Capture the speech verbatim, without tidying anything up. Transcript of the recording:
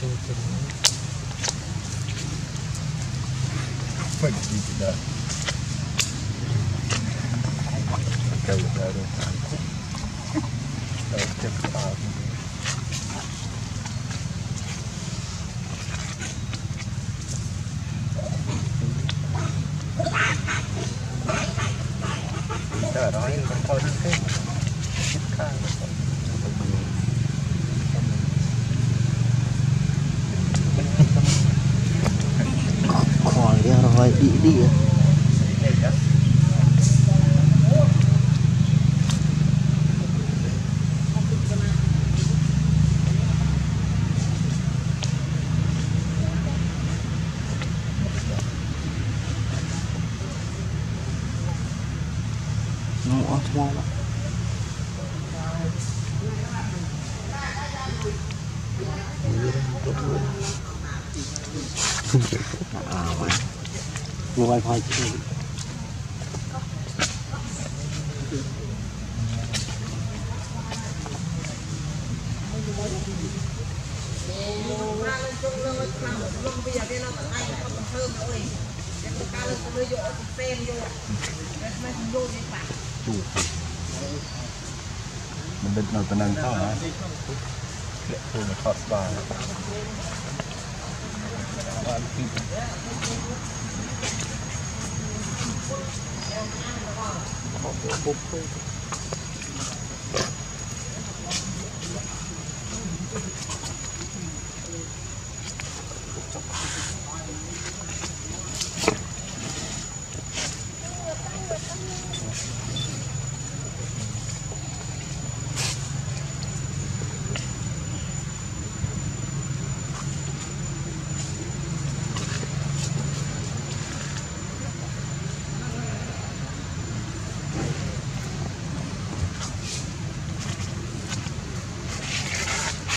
Phải gì đó. Cây ra rồi. Đây chân tao. Giờ đó anh còn thôi thế. Khỏi rồi bị đi nó small lắm. À mà mua wifi chứ mình định nói tên anh sao hả? Lệ thường là thọt vào Hãy subscribe cho kênh Ghiền Mì Gõ để không bỏ lỡ những video hấp dẫn.